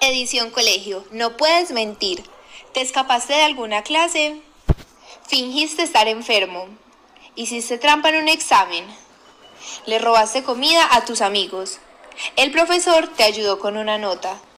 Edición colegio. No puedes mentir. ¿Te escapaste de alguna clase? ¿Fingiste estar enfermo? ¿Hiciste trampa en un examen? ¿Le robaste comida a tus amigos? El profesor te ayudó con una nota.